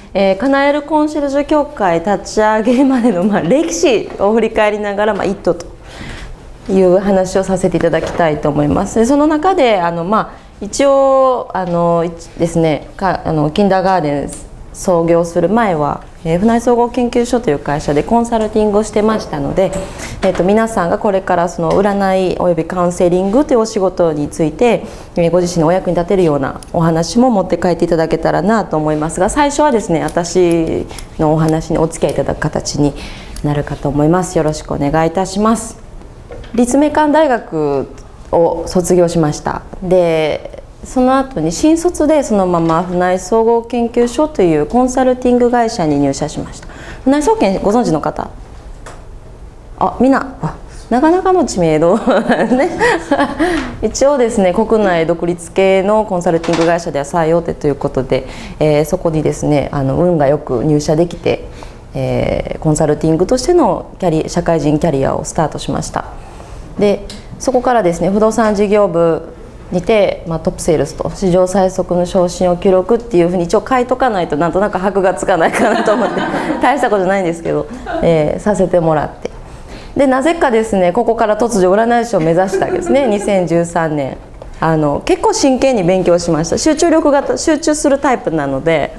叶えるコンシェルジュ協会立ち上げまでの、歴史を振り返りながら、一途という話をさせていただきたいと思います。でその中で一応ですねキンダーガーデン創業する前は船井総合研究所という会社でコンサルティングをしてましたので、皆さんがこれからその占いおよびカウンセリングというお仕事についてご自身のお役に立てるようなお話も持って帰っていただけたらなと思いますが、最初はですね私のお話にお付き合いいただく形になるかと思います。よろしくお願いいたします。立命館大学を卒業しました。でその後に新卒でそのまま船井総合研究所というコンサルティング会社に入社しました。船井総研ご存知の方、みんななかなかの知名度ね一応ですね国内独立系のコンサルティング会社では最大手ということで、そこにですね運がよく入社できて、コンサルティングとしての社会人キャリアをスタートしました。でそこからですね不動産事業部にて、トップセールスと史上最速の昇進を記録っていうふうに一応書いとかないとなんとなく箔がつかないかなと思って大したことないんですけど、させてもらって、でなぜかですねここから突如占い師を目指したわけですね。2013年結構真剣に勉強しました。集中するタイプなので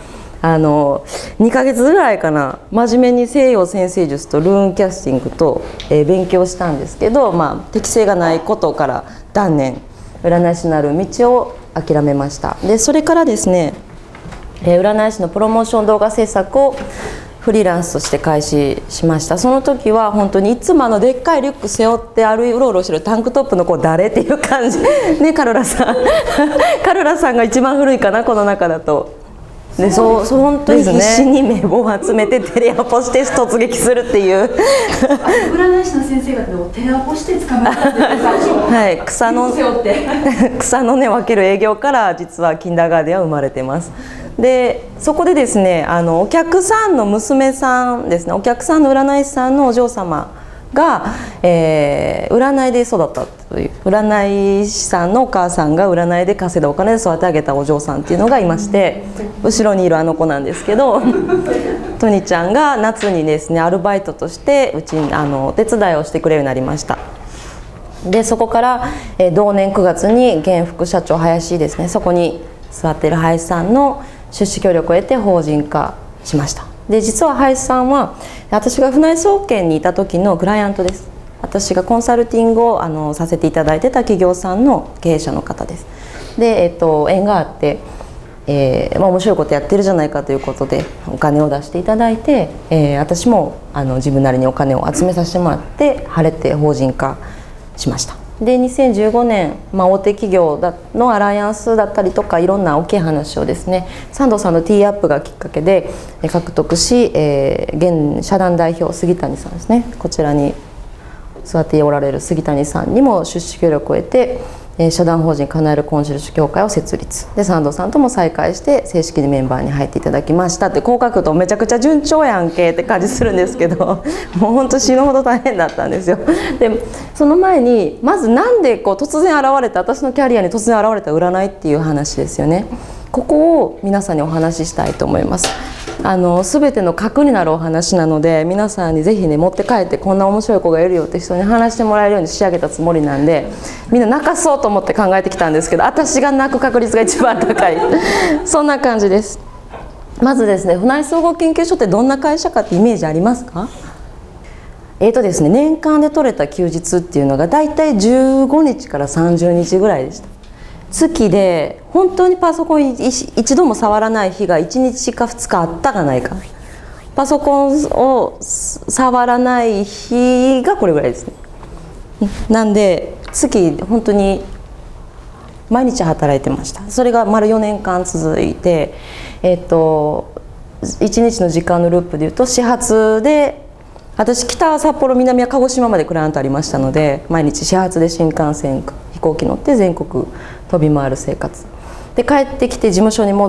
2ヶ月ぐらいかな真面目に西洋占星術とルーンキャスティングと、勉強したんですけど、適性がないことから断念、占い師になる道を諦めました。でそれからですね、占い師のプロモーション動画制作をフリーランスとして開始しました。その時は本当にいつもでっかいリュック背負ってうろうろしてるタンクトップの子誰っていう感じね、カルラさんカルラさんが一番古いかなこの中だと。でそう本当に必死に名簿を集めてテレアポして突撃するっていう占い師の先生方をテレアポして捕まえたんですはい、草の根分ける営業から実はキンダーガーデンは生まれてます。でそこでですねお客さんの娘さんですね、お客さんの占い師さんのお嬢様が、占いで育ったという、占い師さんのお母さんが占いで稼いだお金で育て上げたお嬢さんっていうのがいまして、後ろにいるあの子なんですけどトニちゃんが夏にですねアルバイトとしてうちにお手伝いをしてくれるようになりました。でそこから、同年9月に現副社長林ですね、そこに座っている林さんの出資協力を得て法人化しました。で実は林さんは私が船井総研にいた時のクライアントです。私がコンサルティングをさせていただいてた企業さんの経営者の方です。で、縁があって、面白いことやってるじゃないかということでお金を出していただいて、私も自分なりにお金を集めさせてもらって晴れて法人化しました。で2015年、大手企業のアライアンスだったりとかいろんな大きい話をですね三藤さんのティーアップがきっかけで獲得し、現社団代表杉谷さんですね、こちらに座っておられる杉谷さんにも出資協力を得て、社団法人叶えるコンシェルジュ協会を設立で三藤さんとも再会して正式にメンバーに入っていただきましたって、こう書くとめちゃくちゃ順調やんけって感じするんですけどもう本当死ぬほど大変だったんですよ。でその前にまずなんで突然現れた、私のキャリアに突然現れた占いっていう話ですよね。ここを皆さんにお話ししたいと思います。全ての核になるお話なので皆さんにぜひね持って帰ってこんな面白い子がいるよって人に話してもらえるように仕上げたつもりなんで、みんな泣かそうと思って考えてきたんですけど私が泣く確率が一番高いそんな感じです。まずですね船井総合研究所ってどんな会社かってイメージありますか？ですね年間で取れた休日っていうのがだいたい15日から30日ぐらいでした。月で本当にパソコン一度も触らない日が1日か2日あったかないか、パソコンを触らない日がこれぐらいですね。なんで月本当に毎日働いてました。それが丸4年間続いて、1日の時間のループでいうと始発で、私北は札幌南は鹿児島までクライアントありましたので毎日始発で新幹線飛行機乗って全国飛び回る生活で、帰ってきて事務所に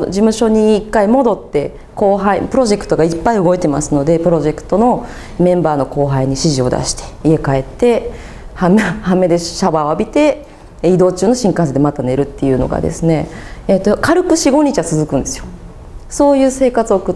1回戻って後輩プロジェクトがいっぱい動いてますのでプロジェクトのメンバーの後輩に指示を出して家帰ってはめでシャワーを浴びて移動中の新幹線でまた寝るっていうのがですね、軽く 4,5 日は続くんですよ。そういう生活を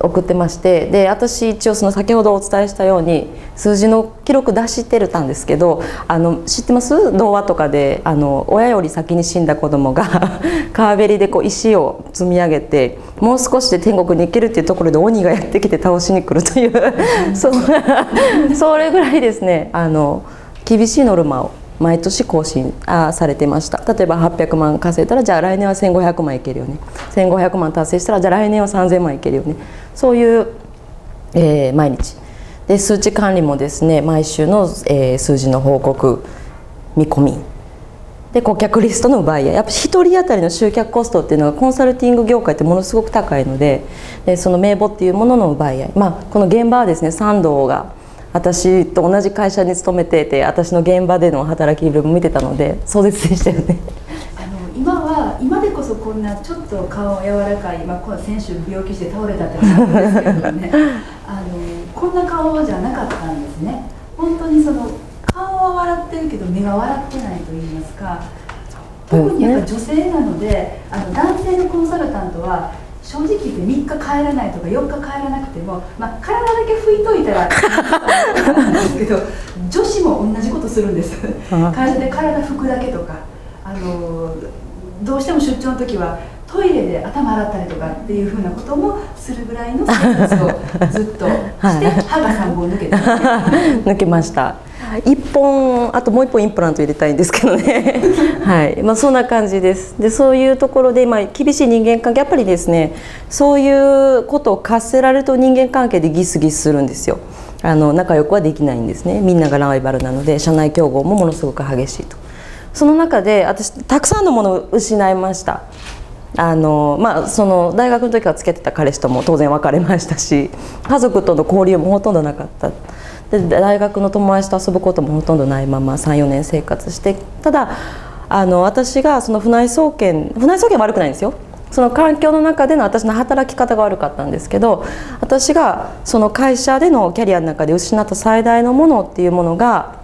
送ってまして、で私一応その先ほどお伝えしたように数字の記録出してたんですけど、知ってます？童話とかで親より先に死んだ子供が川べりでこう石を積み上げて、もう少しで天国に行けるっていうところで鬼がやってきて倒しに来るというそれぐらいですね、厳しいノルマを毎年更新されてました。例えば800万稼いだら、じゃあ来年は1500万いけるよね、1500万達成したらじゃあ来年は3000万いけるよね、そういう、毎日で、数値管理もですね、毎週の、数字の報告、見込みで、顧客リストの奪い合い、やっぱ1人当たりの集客コストっていうのがコンサルティング業界ってものすごく高いので、その名簿っていうものの奪い合い、この現場はですね、賛同が私と同じ会社に勤めていて、私の現場での働きぶりも見てたので壮絶でしたよね。 今でこそこんなちょっと顔柔らかい、先週病気して倒れたって話ですけどねこんな顔じゃなかったんですね。本当にその顔は笑ってるけど目が笑ってないと言いますか、特にやっぱ女性なので、男性のコンサルタントは正直言って3日帰らないとか4日帰らなくても、体だけ拭いといたらなんですけど、女子も同じことするんです会社で体拭くだけとか、どうしても出張の時はトイレで頭洗ったりとかっていうふうなこともするぐらいの生活をずっとして、歯が3本抜けて抜けました。1本、あともう1本インプラント入れたいんですけどねはい、そんな感じです。でそういうところで、厳しい人間関係、やっぱりですね、そういうことを課せられると人間関係でギスギスするんですよ。仲良くはできないんですね。みんながライバルなので、社内競合もものすごく激しいと。その中で私たくさんのものを失いました。その大学の時から付き合ってた彼氏とも当然別れましたし、家族との交流もほとんどなかった。で大学の友達と遊ぶこともほとんどないまま 3,4 年生活して、ただ私がその船井総研悪くないんですよ。その環境の中での私の働き方が悪かったんですけど、私がその会社でのキャリアの中で失った最大のものっていうものが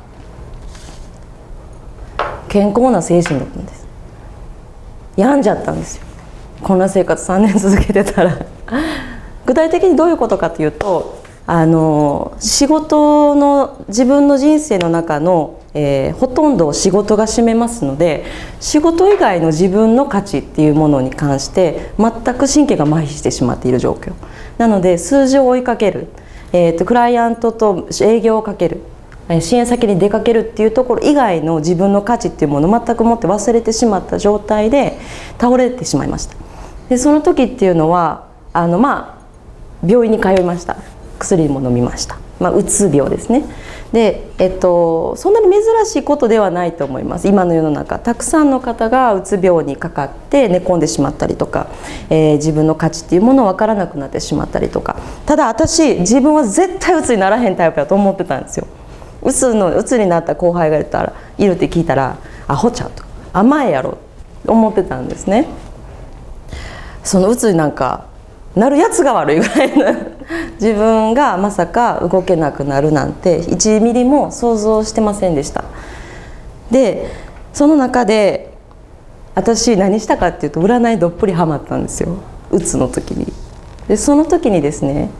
健康な精神だったんです。病んじゃったんですよ、こんな生活3年続けてたら具体的にどういうことかというと、仕事の自分の人生の中の、ほとんどを仕事が占めますので、仕事以外の自分の価値っていうものに関して全く神経が麻痺してしまっている状況なので、数字を追いかける、クライアントと営業をかける、支援先に出かけるっていうところ以外の自分の価値っていうものを全くもって忘れてしまった状態で倒れてしまいました。でその時っていうのは病院に通いました。薬も飲みました。うつ病ですね。で、そんなに珍しいことではないと思います。今の世の中たくさんの方がうつ病にかかって寝込んでしまったりとか、自分の価値っていうものを分からなくなってしまったりとか。ただ私自分は絶対うつにならへんタイプだと思ってたんですよ。うつになった後輩がいるって聞いたらアホちゃうと、甘えやろと思ってたんですね。そのうつになんかなるやつが悪いぐらいの自分がまさか動けなくなるなんて1ミリも想像してませんでした。でその中で私何したかっていうと、占いどっぷりハマったんですよ、うつの時に。でその時にですね、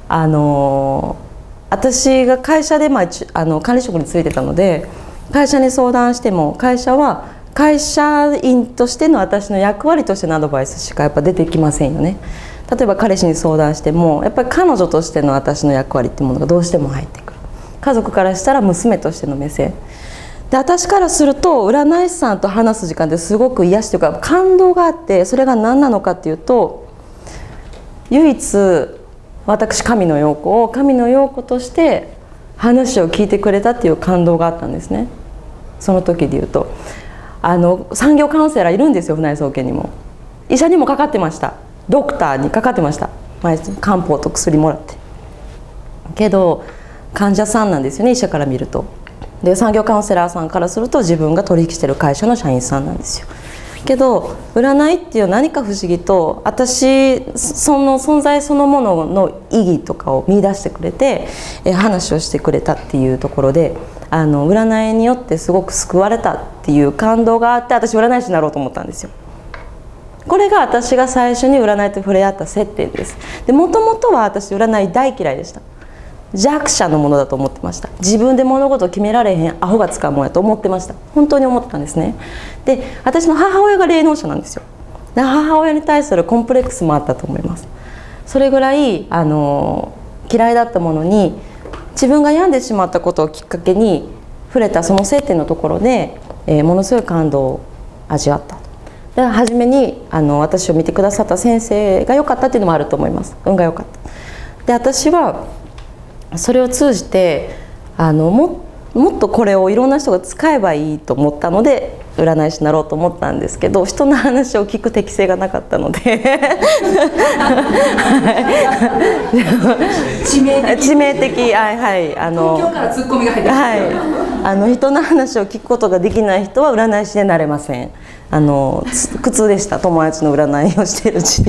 私が会社で、管理職についてたので、会社に相談しても会社は会社員としての私の役割としてのアドバイスしかやっぱ出てきませんよね。例えば彼氏に相談してもやっぱり彼女としての私の役割っていうものがどうしても入ってくる。家族からしたら娘としての目線で、私からすると占い師さんと話す時間ってすごく癒しというか感動があって、それが何なのかっていうと、唯一私神野陽子として話を聞いてくれたっていう感動があったんですね。その時で言うと産業カウンセラーいるんですよ、船井総研にも。医者にもかかってました、ドクターにかかってました、漢方と薬もらって。けど患者さんなんですよね、医者から見ると。で産業カウンセラーさんからすると自分が取引してる会社の社員さんなんですよ。けど占いっていう何か不思議と、私その存在そのものの意義とかを見出してくれて、話をしてくれたっていうところで、占いによってすごく救われたっていう感動があって、私占い師になろうと思ったんですよ。 これが私が最初に占いと触れ合った接点です。でもともとは私占い大嫌いでした。弱者のものだと思ってました。自分で物事を決められへんアホが使うもんやと思ってました。本当に思ったんですね。で私の母親が霊能者なんですよ。で母親に対するコンプレックスもあったと思います。それぐらい嫌いだったものに自分が病んでしまったことをきっかけに触れたその接点のところで、ものすごい感動を味わった。で初めに私を見てくださった先生が良かったっていうのもあると思います。運が良かった。で私はそれを通じてもっとこれをいろんな人が使えばいいと思ったので占い師になろうと思ったんですけど、人の話を聞く適性がなかったので致命的、はいはい、 東京からツッコミが入ってはい、人の話を聞くことができない人は占い師でなれません。苦痛でした。友達の占いをしているうちに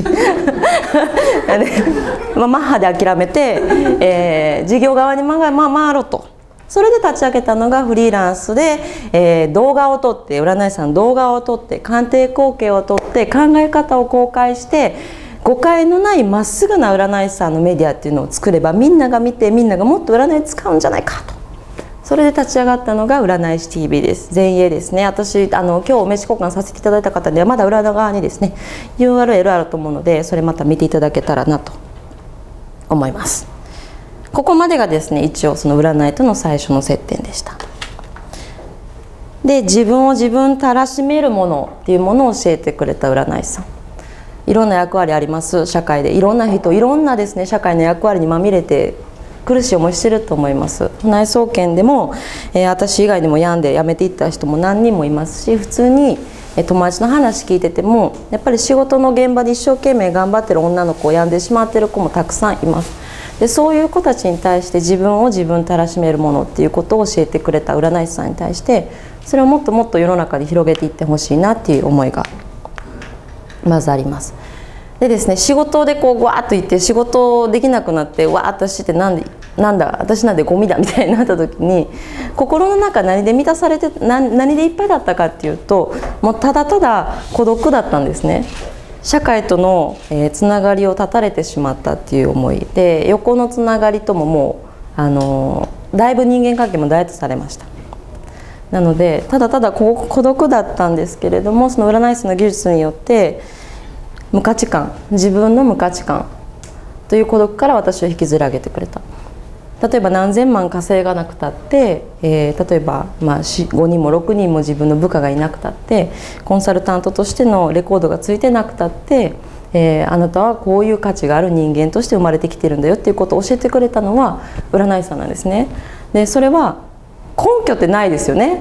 マッハで諦めて、事業側に回ろうと。それで立ち上げたのがフリーランスで、動画を撮って占い師さんの動画を撮って鑑定光景を撮って考え方を公開して誤解のないまっすぐな占い師さんのメディアっていうのを作ればみんなが見てみんながもっと占い使うんじゃないかと。それで立ち上がったのが占い師 TV です。前衛ですね。私今日お名刺交換させていただいた方ではまだ裏側にですね URL あると思うので、それまた見ていただけたらなと思います。ここまでがですね一応その占いとの最初の接点でした。で自分を自分たらしめるものっていうものを教えてくれた占い師さん、いろんな役割あります。社会でいろんな人いろんなですね社会の役割にまみれて苦しい思いしてると思います。内装圏でも、私以外にも病んで辞めていった人も何人もいますし、普通に友達の話聞いててもやっぱり仕事の現場で一生懸命頑張ってる女の子を病んでしまってる子もたくさんいます。でそういう子たちに対して自分を自分たらしめるものっていうことを教えてくれた占い師さんに対してそれをもっともっと世の中に広げていってほしいなっていう思いがまずあります。でですね、仕事でこうわーっといって仕事できなくなってわーっとしてなんだ私なんでゴミだみたいになった時に心の中何で満たされて何でいっぱいだったかっていうともうただただ孤独だったんですね。社会とのつながりを断たれてしまったっていう思いで横のつながりとももうだいぶ人間関係もダイエットされました。なのでただただ孤独だったんですけれども、その占い師の技術によって無価値観、自分の無価値観という孤独から私を引きずり上げてくれた。例えば何千万稼がなくたって、例えば、5人も6人も自分の部下がいなくたってコンサルタントとしてのレコードがついてなくたって、あなたはこういう価値がある人間として生まれてきてるんだよっていうことを教えてくれたのは占い師さんなんですね。でそれは根拠ってないですよね。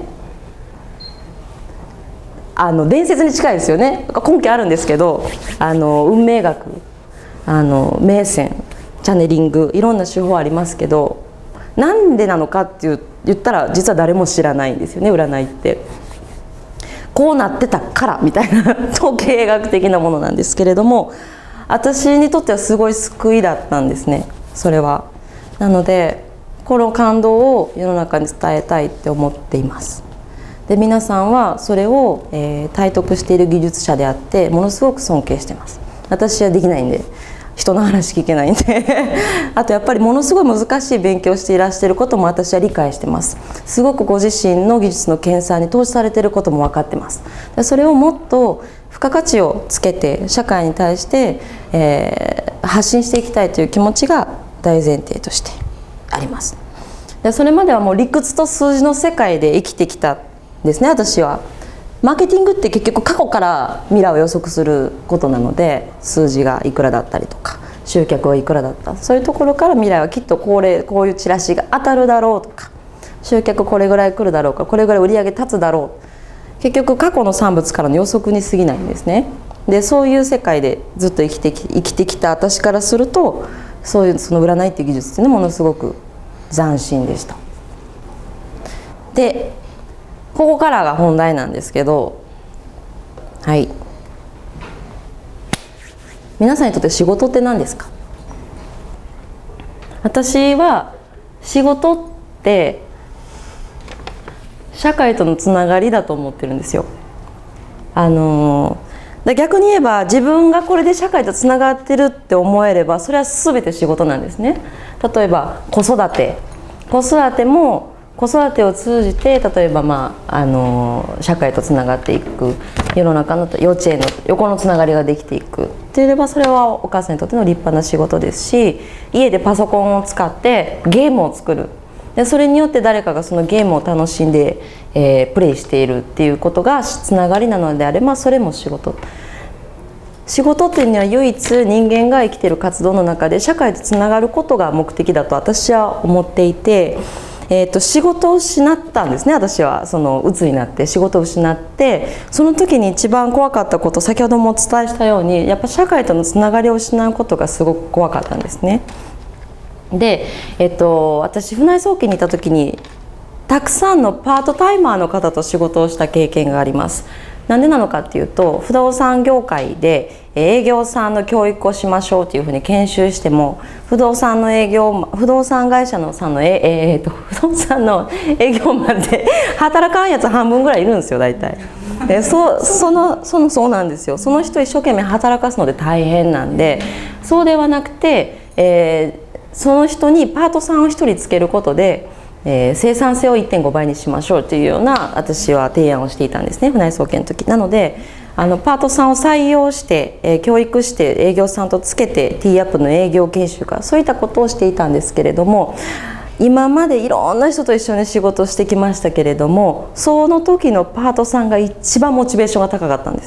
伝説に近いですよね。根拠あるんですけど運命学冥線チャネリングいろんな手法ありますけどなんでなのかって言ったら実は誰も知らないんですよね。占いってこうなってたからみたいな統計学的なものなんですけれども、私にとってはすごい救いだったんですねそれは。なのでこの感動を世の中に伝えたいって思っています。で皆さんはそれを、体得している技術者であってものすごく尊敬してます。私はできないんで人の話聞けないんであとやっぱりものすごい難しい勉強をしていらっしゃることも私は理解してます。すごくご自身の技術の研鑽に投資されていることも分かってます。それをもっと付加価値をつけて社会に対して、発信していきたいという気持ちが大前提としてあります。でそれまではもう理屈と数字の世界で生きてきたんですね。私はマーケティングって結局過去から未来を予測することなので、数字がいくらだったりとか集客はいくらだった、そういうところから未来はきっとこういうチラシが当たるだろうとか集客これぐらい来るだろうかこれぐらい売り上げ立つだろう、結局過去の産物からの予測に過ぎないんですね。でそういう世界でずっと生きてきた私からするとその占いっていう技術っていうのはものすごく斬新でした。でここからが本題なんですけど、はい、皆さんにとって仕事って何ですか？私は仕事って社会とのつながりだと思ってるんですよ。 で逆に言えば自分がこれで社会とつながってるって思えればそれは全て仕事なんですね。例えば子育ても子育てを通じて例えば、社会とつながっていく、世の中の幼稚園の横のつながりができていくって言えばそれはお母さんにとっての立派な仕事ですし、家でパソコンを使ってゲームを作る、でそれによって誰かがそのゲームを楽しんで、プレイしているっていうことがつながりなのであればそれも仕事。仕事っていうのは唯一人間が生きている活動の中で社会とつながることが目的だと私は思っていて、仕事を失ったんですね。私はその鬱になって仕事を失って、その時に一番怖かったこと、先ほどもお伝えしたようにやっぱ社会とのつながりを失うことがすごく怖かったんですね。で、私船井総研にいた時にたくさんのパートタイマーの方と仕事をした経験があります。なんでなのかっていうと、不動産業界で営業さんの教育をしましょうっていうふうに研修しても、不動産会社のさんの不動産の営業マンで働かんやつ半分ぐらいいるんですよ大体。でそうなんですよ。その人一生懸命働かすので大変なんで、そうではなくて、その人にパートさんを1人つけることで生産性を 1.5 倍にしましょうというような私は提案をしていたんですね、船井総研の時。なのでパートさんを採用して、教育して営業さんとつけて T アップの営業研修か、そういったことをしていたんですけれども、今までいろんな人と一緒に仕事をしてきましたけれども、その時のパートさんが一番モチベーションが高かったんです。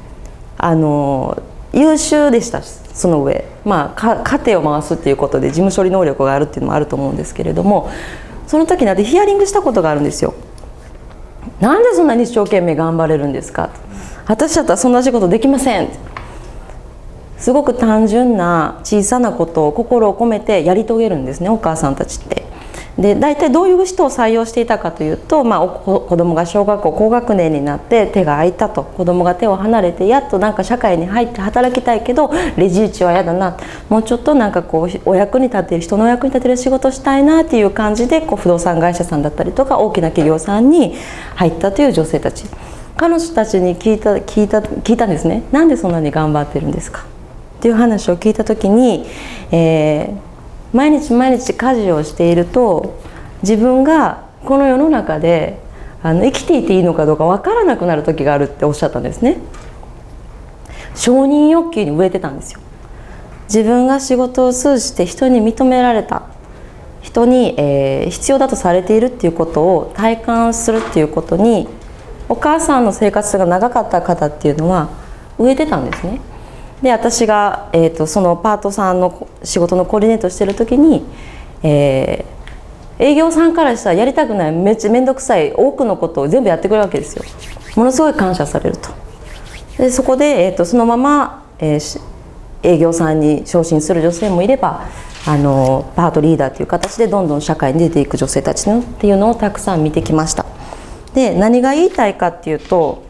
優秀でしたし、その上、家庭を回すっていうことで事務処理能力があるっていうのもあると思うんですけれども、その時にヒアリングしたことがあるんですよ。なんでそんなに一生懸命頑張れるんですか、私だったらそんな仕事できません。すごく単純な小さなことを心を込めてやり遂げるんですね、お母さんたちって。で大体どういう人を採用していたかというと、子供が小学校高学年になって手が空いたと、子供が手を離れてやっとなんか社会に入って働きたいけどレジ打ちは嫌だな、もうちょっとなんかこうお役に立てる、人のお役に立てる仕事したいなっていう感じで不動産会社さんだったりとか大きな企業さんに入ったという女性たち、彼女たちに聞いたんですね。なんでそんなに頑張ってるんですかっていう話を聞いた時に、毎日毎日家事をしていると自分がこの世の中で生きていていいのかどうか分からなくなる時があるっておっしゃったんですね。承認欲求に飢えてたんですよ。自分が仕事を通じて人に認められた、人に、必要だとされているっていうことを体感するっていうことに、お母さんの生活が長かった方っていうのは飢えてたんですね。で私が、そのパートさんの仕事のコーディネートしてる時に、営業さんからしたらやりたくないめっちゃ面倒くさい多くのことを全部やってくれるわけですよ。ものすごい感謝されると。でそこで、そのまま、営業さんに昇進する女性もいれば、パートリーダーという形でどんどん社会に出ていく女性たちっていうのをたくさん見てきました。で何が言いたいかっていうと、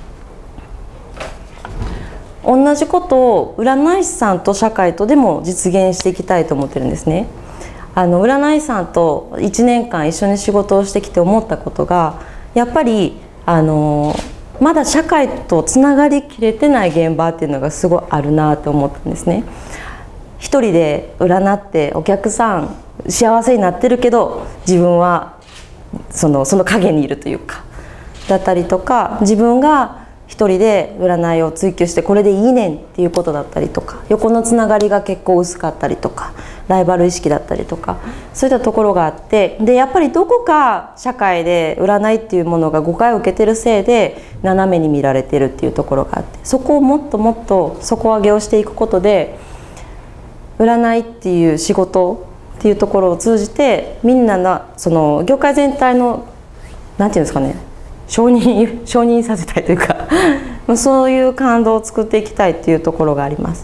同じことを占い師さんと社会とでも実現していきたいと思ってるんですね。占い師さんと1年間一緒に仕事をしてきて思ったことが、やっぱりまだ社会とつながりきれてない現場っていうのがすごいあるなと思ったんですね。一人で占ってお客さん幸せになってるけど自分はその影にいるというかだったりとか、自分が一人で占いを追求してこれでいいねんっていうことだったりとか、横のつながりが結構薄かったりとか、ライバル意識だったりとか、そういったところがあって、でやっぱりどこか社会で占いっていうものが誤解を受けてるせいで斜めに見られてるっていうところがあって、そこをもっともっと底上げをしていくことで、占いっていう仕事っていうところを通じてみんなのその業界全体のなんていうんですかね、承認させたいというかそういう感動を作っていきたいっていうところがあります。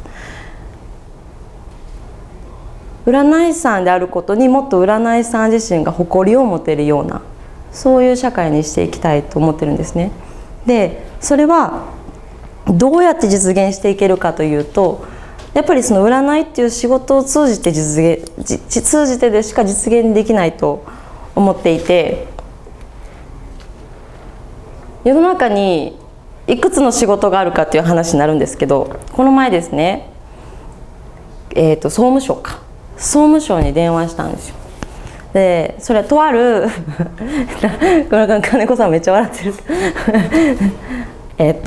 占い師さんであることにもっと占い師さん自身が誇りを持てるような、そういう社会にしていきたいと思ってるんですね。でそれはどうやって実現していけるかというと、やっぱりその占いっていう仕事を通じてでしか実現できないと思っていて、世の中にいくつの仕事があるかっていう話になるんですけど、この前ですね、総務省に電話したんですよ。でそれはとある金子さんめっちゃ笑ってる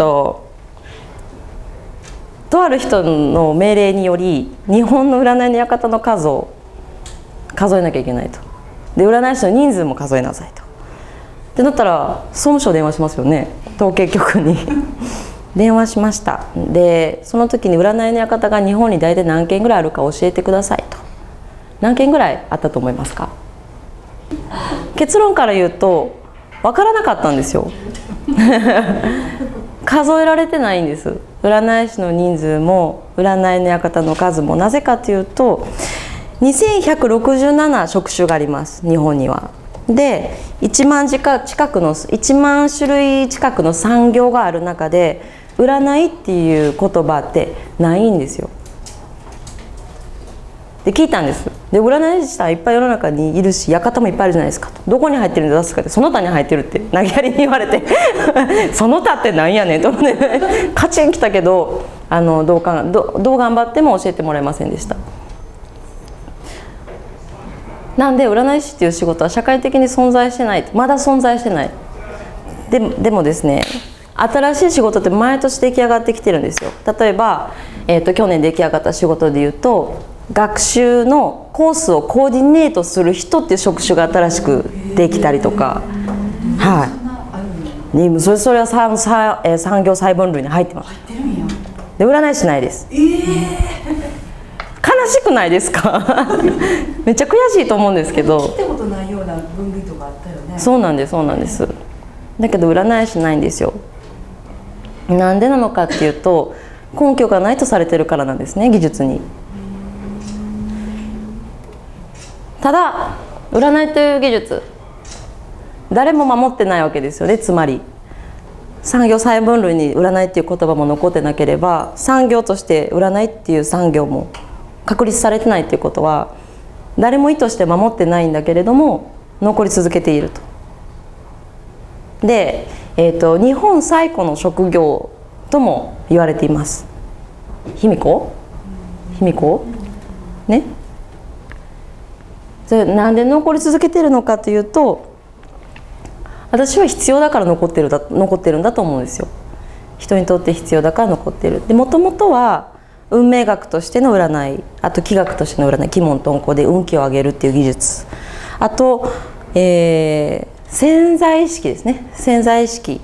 とある人の命令により日本の占いの館の数を数えなきゃいけないと。で占い師の人数も数えなさいと。ってなったら総務省電話しますよね、統計局に電話しました。でその時に占いの館が日本に大体何件ぐらいあるか教えてくださいと。何件ぐらいあったと思いますか？結論から言うと分からなかったんですよ数えられてないんです。占い師の人数も占いの館の数も。なぜかというと2167職種があります日本には。で1万種類近くの産業がある中で占いっていう言葉ってないんですよ。で聞いたんです。で占い師さんいっぱい世の中にいるし館もいっぱいあるじゃないですかと。どこに入ってるんですかって。その他に入ってるって投げやりに言われてその他ってなんやねんと思ってカチンきたけどどう頑張っても教えてもらえませんでした。なんで占い師っていう仕事は社会的に存在してない、まだ存在してない。でもですね、新しい仕事って毎年出来上がってきてるんですよ。例えば、去年出来上がった仕事でいうと学習のコースをコーディネートする人っていう職種が新しくできたりとか、はい、それは産業細分類に入ってます。で占い師ないです。悲しくないですかめっちゃ悔しいと思うんですけど。 聞いたことないような分類とかあったよね。 そうなんですだけど占い師ないんですよ。なんでなのかっていうと根拠がないとされてるからなんですね、技術に。ただ占いという技術誰も守ってないわけですよね。つまり産業細分類に占いっていう言葉も残ってなければ産業として占いっていう産業も確立されてないっていうことは誰も意図して守ってないんだけれども残り続けていると。で、日本最古の職業とも言われています。卑弥呼ね。それなんで残り続けているのかというと私は必要だから残ってるんだと思うんですよ。人にとって必要だから残ってる。でもともとは運命学としての占い、あと気学としての占い、奇門遁甲で運気を上げるっていう技術、あと、潜在意識ですね。潜在意識、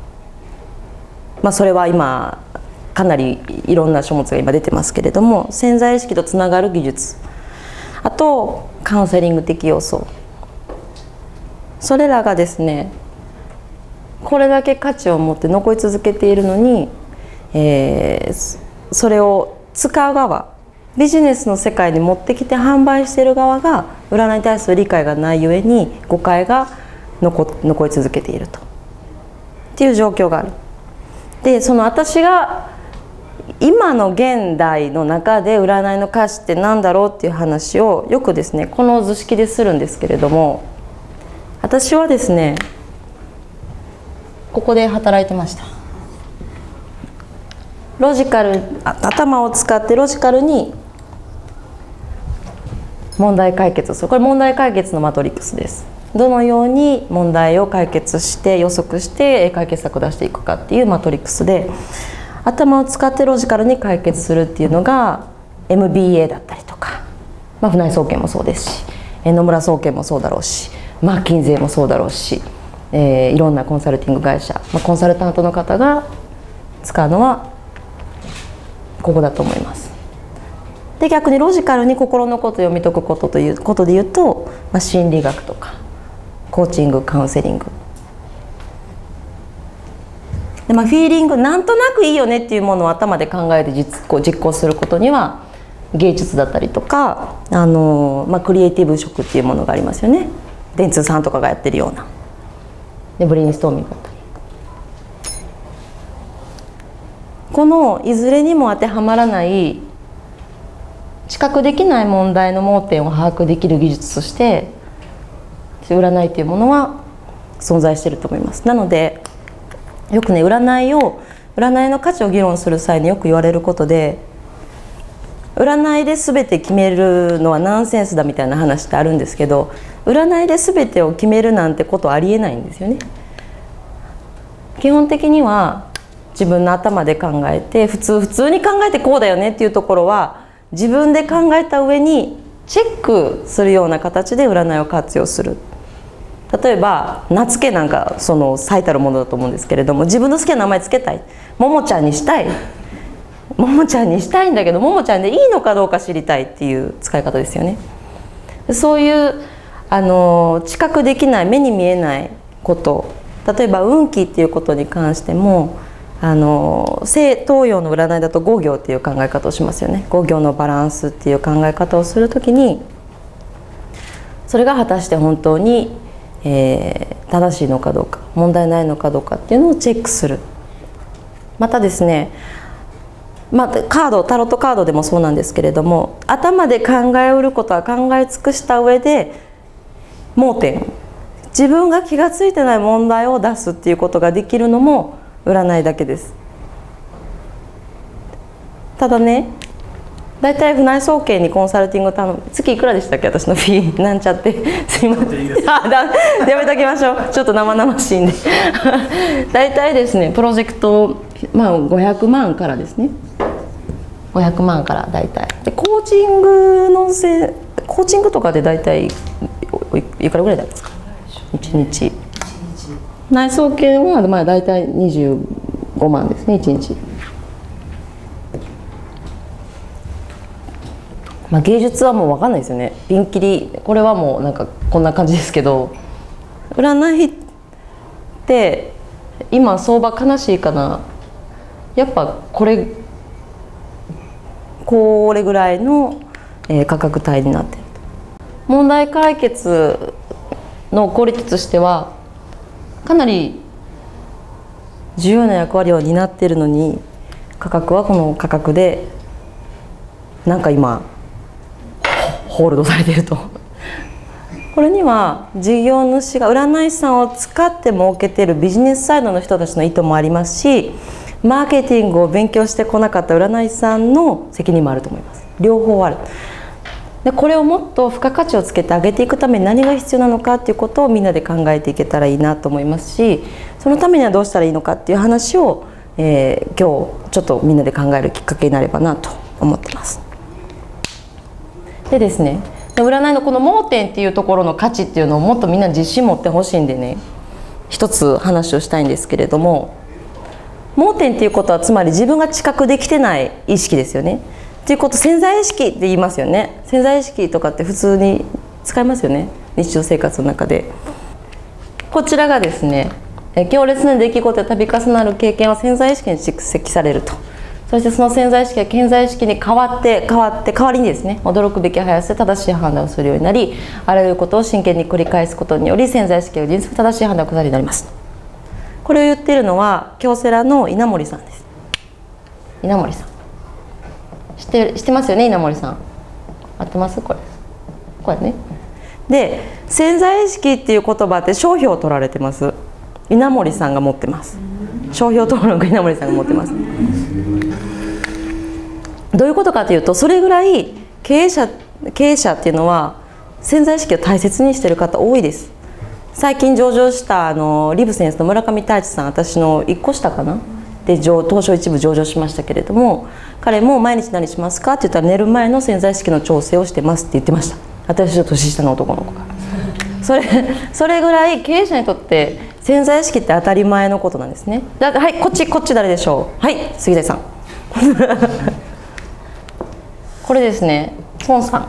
それは今かなりいろんな書物が今出てますけれども、潜在意識とつながる技術、あとカウンセリング的要素、それらがですねこれだけ価値を持って残り続けているのに、それを使う側、ビジネスの世界に持ってきて販売している側が占いに対する理解がないゆえに誤解が残り続けているとっていう状況がある。でその私が今の現代の中で占いの価値って何だろうっていう話をよくですねこの図式でするんですけれども、私はですねここで働いてました。ロジカル、頭を使ってロジカルに問題解決をする。これ問題解決のマトリックスです。どのように問題を解決して予測して解決策を出していくかっていうマトリックスで、頭を使ってロジカルに解決するっていうのが MBA だったりとか、船井総研もそうですし野村総研もそうだろうしマッキンゼーもそうだろうし、いろんなコンサルティング会社、コンサルタントの方が使うのはここだと思います。で逆にロジカルに心のことを読み解くことということで言うと、心理学とかコーチング、カウンセリングで、フィーリング、なんとなくいいよねっていうものを頭で考えて実行することには芸術だったりとかクリエイティブ職っていうものがありますよね。電通さんとかがやってるようなでブレインストーミングだったり、このいずれにも当てはまらない知覚できない問題の盲点を把握できる技術として占いというものは存在していると思います。なのでよくね占いの価値を議論する際によく言われることで、占いで全て決めるのはナンセンスだみたいな話ってあるんですけど、占いで全てを決めるなんてことはありえないんですよね。基本的には自分の頭で考えて、普通に考えてこうだよねっていうところは自分で考えた上にチェックするような形で占いを活用する。例えば名付けなんかその最たるものだと思うんですけれども、自分の好きな名前つけたい、ももちゃんにしたい、ももちゃんにしたいんだけどももちゃんでいいのかどうか知りたいっていう使い方ですよね。そういう知覚できない、目に見えないこと、例えば運気っていうことに関しても東洋の占いだと五行っていう考え方をしますよね。五行のバランスっていう考え方をするときに、それが果たして本当に、正しいのかどうか、問題ないのかどうかっていうのをチェックする。またですね、タロットカードでもそうなんですけれども、頭で考えうることは考え尽くした上で盲点、自分が気が付いてない問題を出すっていうことができるのも占いだけです。ただね、だいたい船井総研にコンサルティング頼む、月いくらでしたっけ、私のフィーなんちゃってすいません、やめときましょう、ちょっと生々しいんでだいたいですねプロジェクト、500万からですね、500万からだいたいで、コーチングとかでだいたいいくらぐらいなんですか、1日。内装券はだいたい25万ですね、1日。芸術はもう分かんないですよね、ピンキリ。これはもうなんかこんな感じですけど、占いって今相場悲しいかな、やっぱこれぐらいの価格帯になっている。問題解決の効率としてはかなり重要な役割を担っているのに、価格はこの価格でなんか今ホールドされているとこれには事業主が占い師さんを使って儲けているビジネスサイドの人たちの意図もありますし、マーケティングを勉強してこなかった占い師さんの責任もあると思います。両方ある。でこれをもっと付加価値をつけて上げていくために何が必要なのかっていうことをみんなで考えていけたらいいなと思いますし、そのためにはどうしたらいいのかっていう話を、今日ちょっとみんなで考えるきっかけになればなと思ってます。でですね、占いのこの盲点っていうところの価値っていうのをもっとみんな自信持ってほしいんでね、一つ話をしたいんですけれども、盲点っていうことはつまり自分が知覚できてない意識ですよね。っていうこと、潜在意識って言いますよね。潜在意識とかって普通に使いますよね、日常生活の中で。こちらがですね、強烈な出来事や度重なる経験は潜在意識に蓄積されると。そしてその潜在意識が顕在意識に代わりにですね、驚くべき速さで正しい判断をするようになり、あらゆることを真剣に繰り返すことにより潜在意識が迅速正しい判断を下るようになります。これを言っているのは京セラの稲森さんです。稲森さん知ってますよね。稲森さん合ってます？これね。で潜在意識っていう言葉って商標を取られてます。稲森さんが持ってます。商標登録稲森さんが持ってます。どういうことかというと、それぐらい経営者っていうのは潜在意識を大切にしている方多いです。最近上場したリブセンスの村上太一さん、私の1個下かなで東証一部上場しましたけれども、彼も毎日何しますかって言ったら寝る前の潜在意識の調整をしてますって言ってました。私の年下の男の子がそれぐらい経営者にとって潜在意識って当たり前のことなんですね。はい、こっち誰でしょう。はい、杉田さんこれですね、孫さん。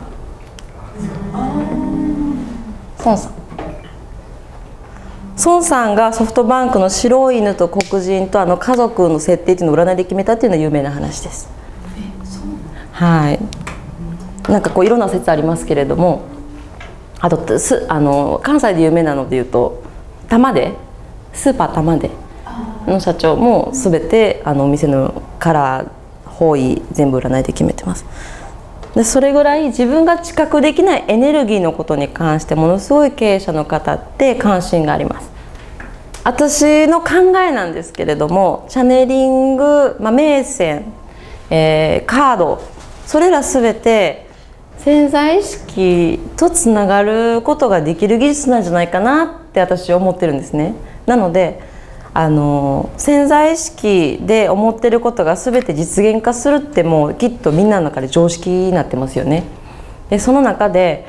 孫さんがソフトバンクの白い犬と黒人と家族の設定っていうのを占いで決めたっていうのは有名な話です。はい、なんかいろんな説ありますけれども、あと関西で有名なのでいうと玉出スーパー玉出の社長も全てお店のカラー方位全部占いで決めてます。でそれぐらい自分が知覚できないエネルギーのことに関してものすごい経営者の方って関心があります。 私の考えなんですけれども、チャネリング、銘線、カード、それら全て潜在意識とつながることができる技術なんじゃないかなって私は思ってるんですね。なので潜在意識で思ってることが全て実現化するってもうきっとみんなの中で常識になってますよね。でその中で、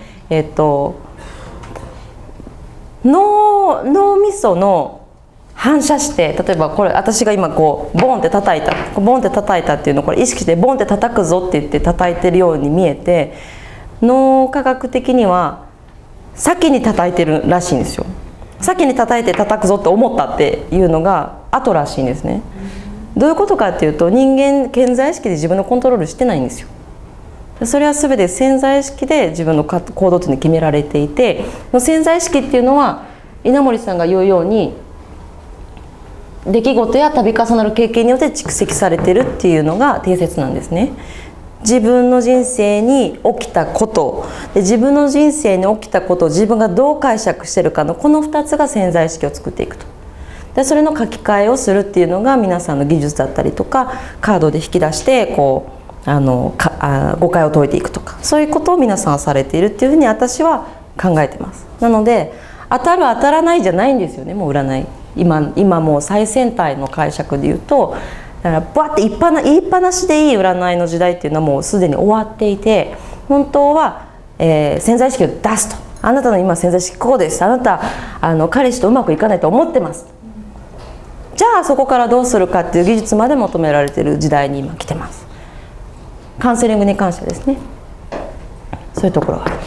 脳みその反射して、例えばこれ私が今こうボンって叩いた、ボンって叩いたっていうのをこれ意識してボンって叩くぞって言って叩いてるように見えて、脳科学的には先に叩いてるらしいんですよ。先に叩いて叩くぞって思ったっていうのが後らしいんですね。どういうことかっていうと、人間潜在意識で自分のコントロールしてないんですよ。それは全て潜在意識で自分の行動というのに決められていて、潜在意識っていうのは稲森さんが言うように出来事や度重なる経験によって蓄積されてるっていうのが定説なんですね。自分の人生に起きたことで、自分の人生に起きたことを自分がどう解釈してるかのこの2つが潜在意識を作っていくと。でそれの書き換えをするっていうのが皆さんの技術だったりとか、カードで引き出してこう誤解を解いていくとか、そういうことを皆さんはされているっていうふうに私は考えてます。なので当たる当たらないじゃないんですよね、もう占い。今もう最先端の解釈で言うと、だからバッて言いっぱなしでいい占いの時代っていうのはもうすでに終わっていて、本当は、潜在意識を出すと。あなたの今潜在意識こうです。あなた彼氏とうまくいかないと思ってます。じゃあそこからどうするかっていう技術まで求められている時代に今来てます。カウンセリングに関してはですね、そういうところがある。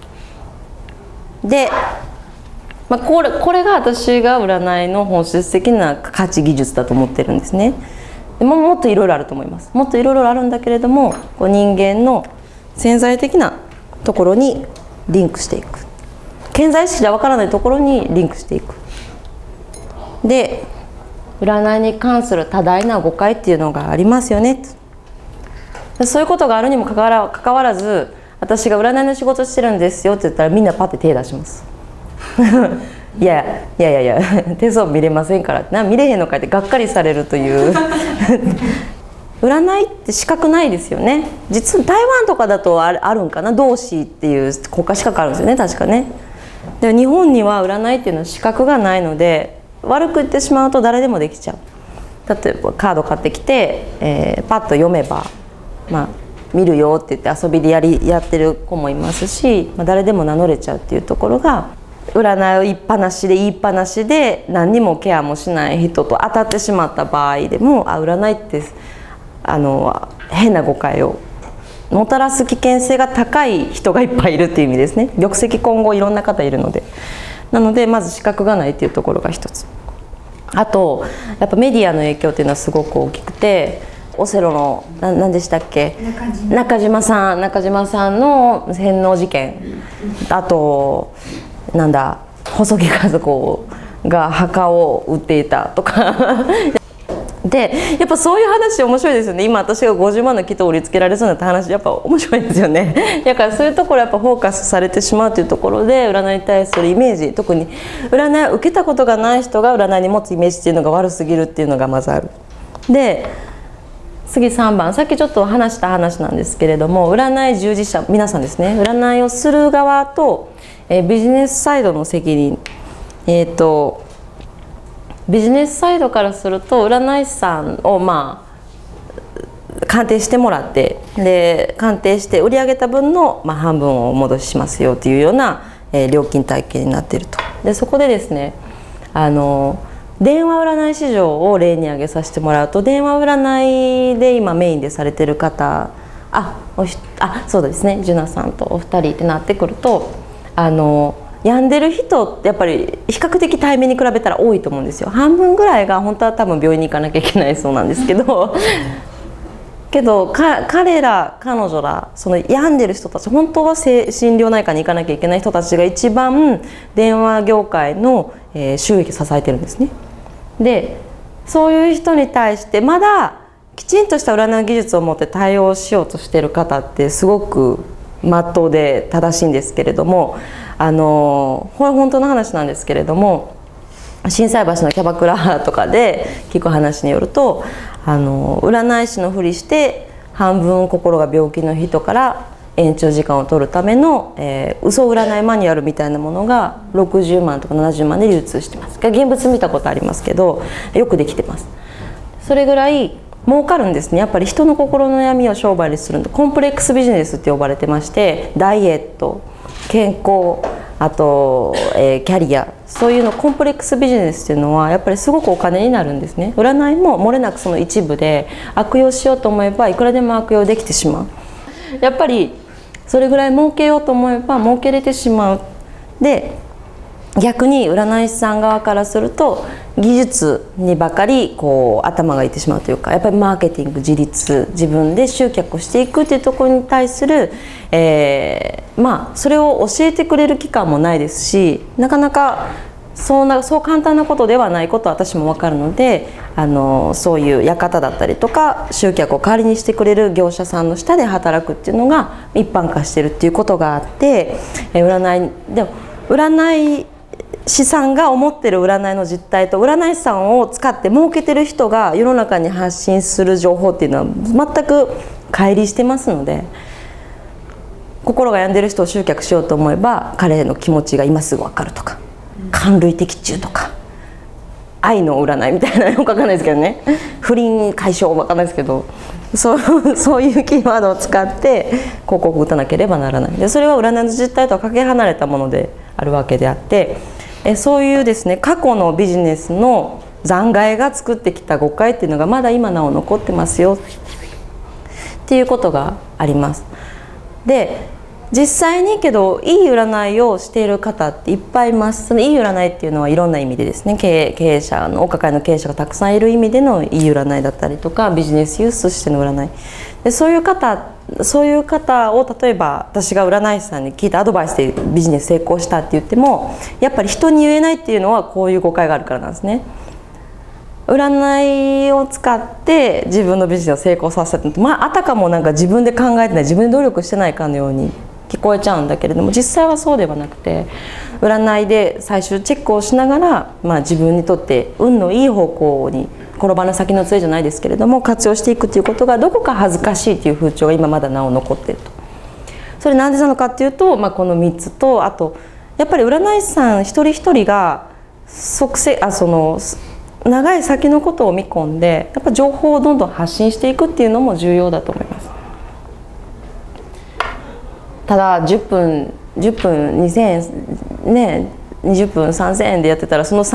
で、これが私が占いの本質的な価値技術だと思ってるんですね。でもっといろいろあると思います。もっといろいろあるんだけれども、人間の潜在的なところにリンクしていく、潜在意識では分からないところにリンクしていく。で占いに関する多大な誤解っていうのがありますよね。そういうことがあるにもかかわらず、私が占いの仕事してるんですよって言ったらみんなパッて手出しますいや手相見れませんから見れへんのかってがっかりされるという占いって資格ないですよね。実は台湾とかだとあるんかな、道士っていう国家資格あるんですよね、確かね。で日本には占いっていうのは資格がないので、悪く言ってしまうと誰でもできちゃう。例えばカード買ってきて、パッと読めば見るよって言って遊びでやってる子もいますし、誰でも名乗れちゃうっていうところが、占いを言いっぱなしで何にもケアもしない人と当たってしまった場合でも、占いって変な誤解をもたらす危険性が高い人がいっぱいいるっていう意味ですね。玉石混合いろんな方いるので。なのでまず資格がないっていうところが一つ。あとやっぱメディアの影響っていうのはすごく大きくて、オセロの何でしたっけ、中島さんの洗脳事件、あと細木数子が墓を売っていたとかでやっぱそういう話面白いですよね。今私が50万の木と売りつけられそうになった話、やっぱ面白いですよね。だからそういうところやっぱフォーカスされてしまうというところで、占いに対するイメージ、特に占いを受けたことがない人が占いに持つイメージっていうのが悪すぎるっていうのがまずある。で次3番、さっきちょっと話した話なんですけれども、占い従事者皆さんですね、占いをする側と、ビジネスサイドの責任、ビジネスサイドからすると占い師さんを鑑定してもらって、で鑑定して売り上げた分の半分をお戻ししますよというような、料金体系になっていると。でそこでですね、電話占い市場を例に挙げさせてもらうと、電話占いで今メインでされてる方、そうですね、ジュナさんとお二人ってなってくると、病んでる人ってやっぱり比較的対面に比べたら多いと思うんですよ。半分ぐらいが本当は多分病院に行かなきゃいけないそうなんですけど彼女らその病んでる人たち、本当は心療内科に行かなきゃいけない人たちが一番電話業界の収益を支えてるんですね。でそういう人に対してまだきちんとした占い技術を持って対応しようとしてる方ってすごく真っ当で正しいんですけれども、これ本当の話なんですけれども、 心斎橋のキャバクラとかで聞く話によると、占い師のふりして半分心が病気の人から延長時間を取るための、嘘占いマニュアルみたいなものが60万とか70万で流通してます。現物見たことありますけど、よくできてます。それぐらい儲かるんですね。やっぱり人の心の闇を商売にするんで、コンプレックスビジネスって呼ばれてまして、ダイエット、健康、あと、キャリア、そういうのコンプレックスビジネスっていうのはやっぱりすごくお金になるんですね。占いも漏れなくその一部で、悪用しようと思えばいくらでも悪用できてしまう。やっぱりそれぐらい儲けようと思えば儲けれてしまう。で、逆に占い師さん側からすると技術にばかりこう頭がいってしまうというか、やっぱりマーケティング、自立、自分で集客をしていくっていうところに対する、それを教えてくれる機関もないですし、なかなかそう簡単なことではないことは私も分かるので、そういう館だったりとか集客を代わりにしてくれる業者さんの下で働くっていうのが一般化してるっていうことがあって、占い師さんが思ってる占いの実態と占い師さんを使って儲けてる人が世の中に発信する情報っていうのは全く乖離してますので、心が病んでる人を集客しようと思えば彼の気持ちが今すぐ分かるとか、寒類的中とか愛の占いみたいなのよく分かんないですけどね、不倫解消分かんないですけど、そういうキーワードを使って広告を打たなければならない。でそれは占いの実態とはかけ離れたものであるわけであって、そういうですね、過去のビジネスの残骸が作ってきた誤解っていうのがまだ今なお残ってますよっていうことがあります。で実際にけどいい占いをしている方っていっぱいいます。そのいい占いっていうのはいろんな意味でですね、経営者のお抱えの経営者がたくさんいる意味でのいい占いだったりとか、ビジネスユースとしての占いで、そういう方を例えば私が占い師さんに聞いたアドバイスでビジネス成功したって言っても、やっぱり人に言えないっていうのはこういう誤解があるからなんですね。占いを使って自分のビジネスを成功させたって、あたかもなんか自分で考えてない、自分で努力してないかのように聞こえちゃうんだけれども、実際はそうではなくて、占いで最終チェックをしながら、自分にとって運のいい方向に転ばぬ先の杖じゃないですけれども活用していくということがどこか恥ずかしいという風潮が今まだなお残っていると。それなんでなのかっていうと、この3つと、あとやっぱり占い師さん一人一人が長い先のことを見込んでやっぱ情報をどんどん発信していくっていうのも重要だと思います。ただ10分2000円ね、20分3000円でやってたらその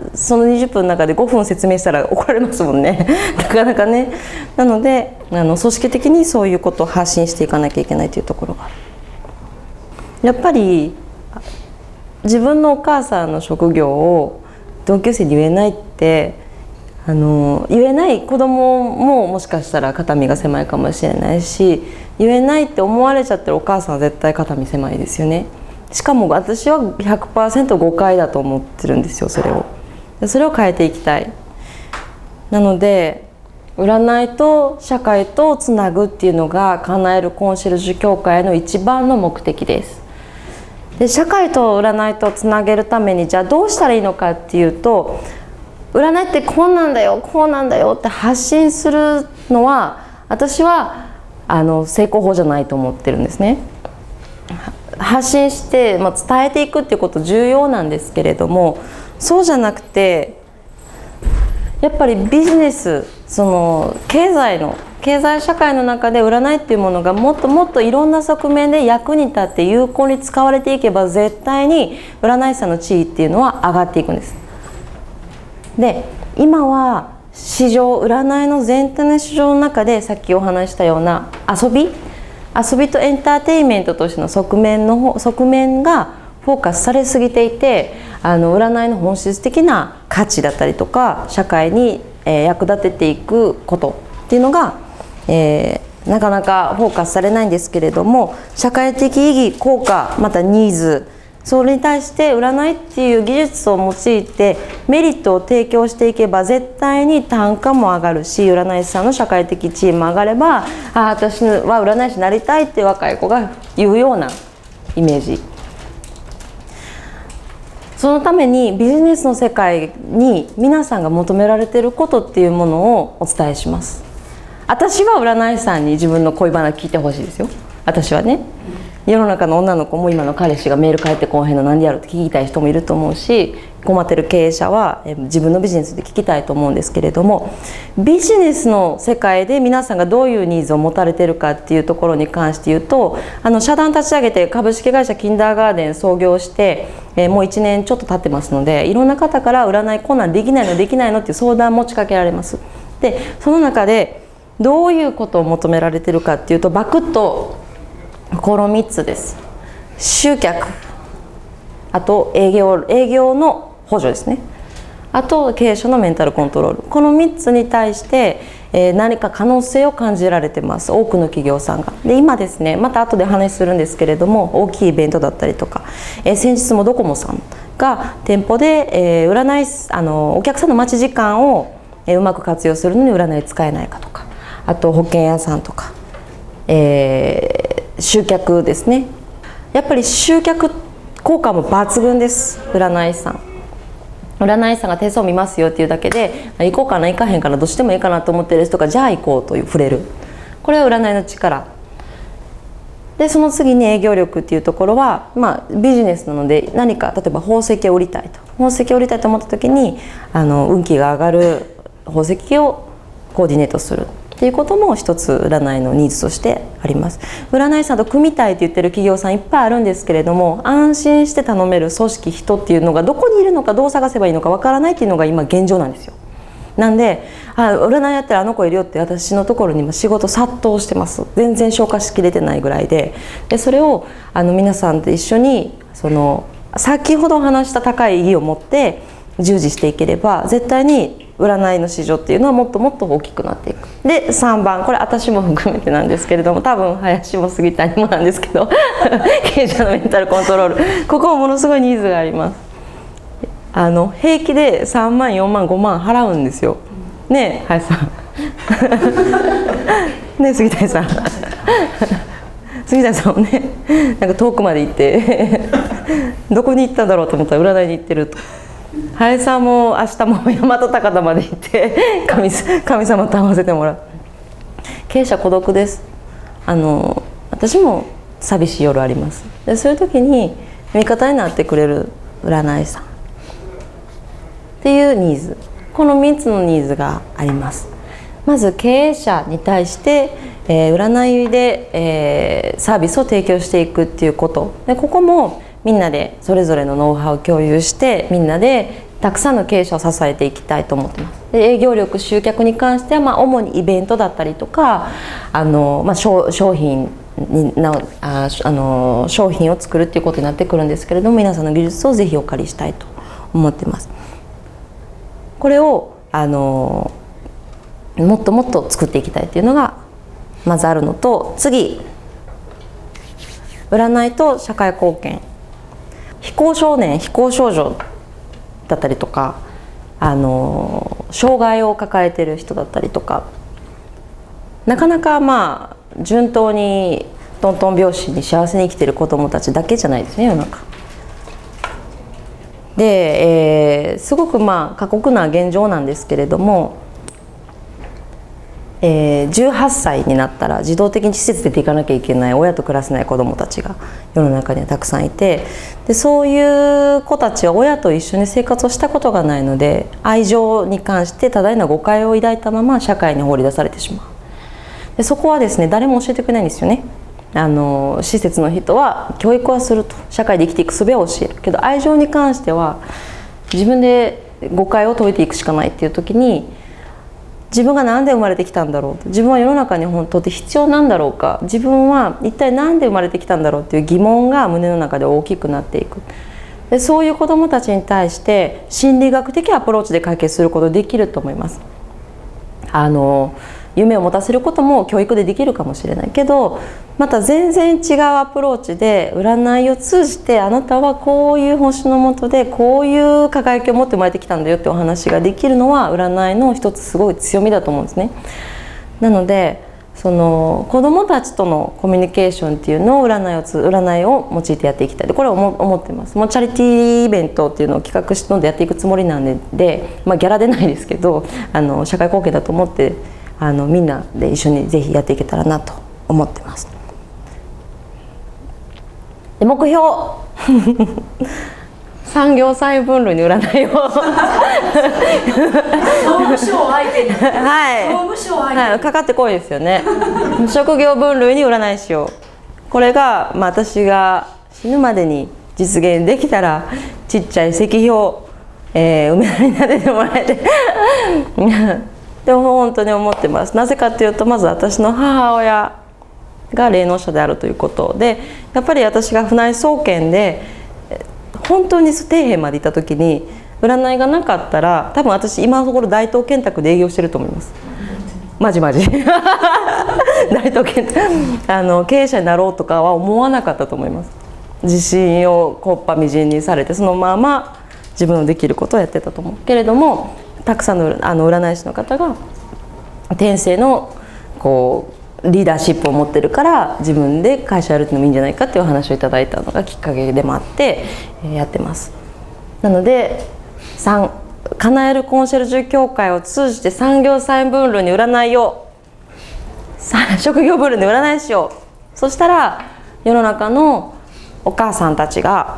20分の中で5分説明したら怒られますもんねなかなかね。なので組織的にそういうことを発信していかなきゃいけないというところがある。やっぱり自分のお母さんの職業を同級生に言えないって言えない子供ももしかしたら肩身が狭いかもしれないし、言えないって思われちゃってるお母さんは絶対肩身狭いですよね。しかも私は 100% 誤解だと思ってるんですよ。それを変えていきたい。なので占いと社会とつなぐっていうのが叶えるコンシェルジュ協会の一番の目的です。で社会と占いとつなげるためにじゃあどうしたらいいのかっていうと、占いってこうなんだよこうなんだよって発信するのは私は成功法じゃないと思ってるんですね。発信して、伝えていくっていうこと重要なんですけれども、そうじゃなくてやっぱりビジネス、経済社会の中で占いっていうものがもっともっといろんな側面で役に立って有効に使われていけば絶対に占い師さんの地位っていうのは上がっていくんです。で今は占いの全体の市場の中でさっきお話したような遊びとエンターテインメントとしての側面がフォーカスされすぎていて、占いの本質的な価値だったりとか社会に役立てていくことっていうのが、なかなかフォーカスされないんですけれども、社会的意義、効果、またニーズ、それに対して占いっていう技術を用いてメリットを提供していけば絶対に単価も上がるし、占い師さんの社会的地位も上がれば、私は占い師になりたいって若い子が言うようなイメージ。 そのためにビジネスの世界に皆さんが求められていることっていうものをお伝えします。私は占い師さんに自分の恋バナ聞いてほしいですよ。私はね、世の中の女の子も今の彼氏がメール返ってこうへんのなんでやろって聞きたい人もいると思うし、困ってる経営者は自分のビジネスで聞きたいと思うんですけれども、ビジネスの世界で皆さんがどういうニーズを持たれてるかっていうところに関して言うと、社団立ち上げて株式会社キンダーガーデン創業して、もう1年ちょっと経ってますので、いろんな方から占いこんなんできないのできないのっていう相談持ちかけられます。でその中でどういうことを求められてるかっていうと、バクッとこの3つです。集客、あと営業の補助ですね、あと経営者のメンタルコントロール、この3つに対して、何か可能性を感じられてます、多くの企業さんが。で今ですね、また後で話するんですけれども、大きいイベントだったりとか、先日もドコモさんが店舗で、お客さんの待ち時間をうまく活用するのに占い使えないかとか、あと保険屋さんとか、集客ですね。やっぱり集客効果も抜群です。占い師さんが手相見ますよっていうだけで、行こうかな行かへんかなどうしてもいいかなと思ってる人がじゃあ行こうという触れる、これは占いの力で、その次に営業力っていうところは、ビジネスなので、何か例えば宝石を売りたいと思った時に運気が上がる宝石をコーディネートするっていうことも一つ占いのニーズとしてあります。占い師さんと組みたいと言ってる企業さんいっぱいあるんですけれども、安心して頼める組織、人っていうのがどこにいるのか、どう探せばいいのかわからないっていうのが今現状なんですよ。なんで占いやったらあの子いるよって私のところにも仕事殺到してます。全然消化しきれてないぐらいで、それを皆さんと一緒に先ほど話した高い意義を持って従事していければ、絶対に占いの市場っていうのはもっともっと大きくなっていく。で3番、これ私も含めてなんですけれども、多分林も杉谷もなんですけど経営者のメンタルコントロール、ここもものすごいニーズがあります。平気で3万4万5万払うんですよねえ林さんねえ杉谷さん杉谷さんもね、なんか遠くまで行ってどこに行ったんだろうと思ったら占いに行ってると。林さんも明日も大和高田まで行って神様と会わせてもらう。経営者孤独です。私も寂しい夜あります。でそういう時に味方になってくれる占い師さんっていうニーズ、この3つのニーズがあります。まず経営者に対して、占いで、サービスを提供していくっていうことで、ここもみんなでそれぞれのノウハウを共有して、みんなでたくさんの経営者を支えていきたいと思ってます。で営業力、集客に関しては、主にイベントだったりとか商品を作るっていうことになってくるんですけれども、皆さんの技術をぜひお借りしたいと思ってます。これをもっともっと作っていきたいっていうのがまずあるのと、次占いと社会貢献、非行少年非行少女だったりとか、障害を抱えてる人だったりとか、なかなか順当にトントン拍子に幸せに生きてる子どもたちだけじゃないですね、世の中で。すごく過酷な現状なんですけれども、18歳になったら自動的に施設で出ていかなきゃいけない、親と暮らせない子どもたちが世の中にはたくさんいて、でそういう子たちは親と一緒に生活をしたことがないので、愛情に関して多大な誤解を抱いたまま社会に放り出されてしまう。でそこはですね、誰も教えてくれないんですよね。施設の人は教育はすると、社会で生きていく術を教えるけど、愛情に関しては自分で誤解を解いていくしかないっていう時に、自分が何で生まれてきたんだろうと、自分は世の中に本当って必要なんだろうか、自分は一体何で生まれてきたんだろうっていう疑問が胸の中で大きくなっていく。でそういう子どもたちに対して心理学的アプローチで解決することできると思います。夢を持たせることも教育でできるかもしれないけど、また全然違うアプローチで占いを通じて、あなたはこういう星の下でこういう輝きを持って生まれてきたんだよってお話ができるのは、占いの一つすごい強みだと思うんですね。なのでその子どもたちとのコミュニケーションっていうのを占いを用いてやっていきたいで、これは思ってます。もうチャリティーイベントっていうのを企画してのでやっていくつもりなんで、まあ、ギャラ出ないですけど社会貢献だと思ってみんなで一緒にぜひやっていけたらなと思ってます。で目標産業細分類に占いを総務省相手に、 はい、 総務省相手に、 はい、かかってこいですよね。職業分類に占い師を、これが、まあ、私が死ぬまでに実現できたらちっちゃい石碑を、梅田に建ててもらえてでも本当に思ってます。なぜかというと、まず私の母親が霊能者であるということで、やっぱり私が船井総研で本当に底辺まで行った時に占いがなかったら、多分私今のところ大東建託で営業してると思います。マジ大東建託経営者になろうとかは思わなかったと思います。自信をこっぱみじんにされて、そのまま自分のできることをやってたと思うけれども、たくさんの占い師の方が天性のこうリーダーシップを持ってるから自分で会社やるっていうのもいいんじゃないかっていうお話をいただいたのがきっかけでもあってやってます。なので叶えるコンシェルジュ協会を通じて産業細分類に占いを、職業分類に占い師を、そしたら世の中のお母さんたちが、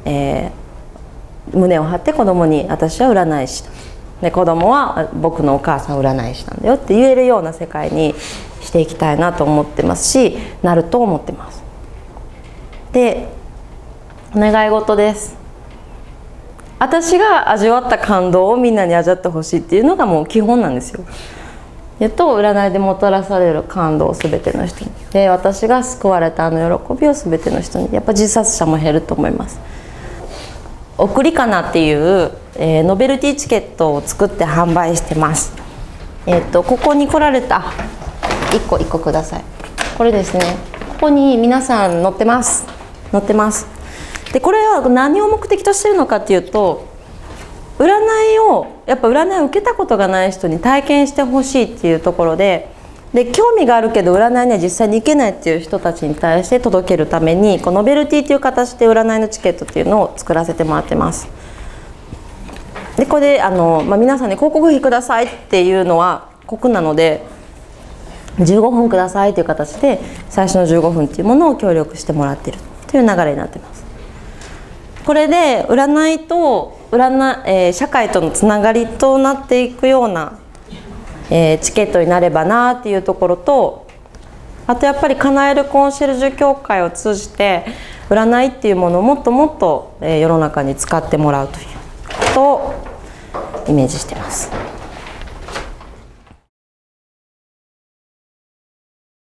胸を張って子供に私は占い師だで、子供は僕のお母さんは占い師なんだよって言えるような世界にしていきたいなと思ってますし、なると思ってます。で、お願い事です。私が味わった感動をみんなに味わってほしいっていうのがもう基本なんですよ。占いでもたらされる感動を全ての人に、で私が救われた喜びを全ての人に、やっぱ自殺者も減ると思います。送りかなっていう、ノベルティチケットを作って販売してます。ここに来られた1個ください。これですね、ここに皆さん載ってます。でこれは何を目的としてるのかっていうと、占いを受けたことがない人に体験してほしいっていうところで、興味があるけど占いには実際に行けないっていう人たちに対して届けるために、このノベルティっていう形で占いのチケットっていうのを作らせてもらってます。でこれで皆さんに広告費くださいっていうのは酷なので、15分くださいという形で最初の15分っていうものを協力してもらっているという流れになってます。これで占いと社会とのつながりとなっていくような、チケットになればなっていうところと、あとやっぱり叶えるコンシェルジュ協会を通じて占いっていうものをもっともっと世の中に使ってもらうということをイメージしてます。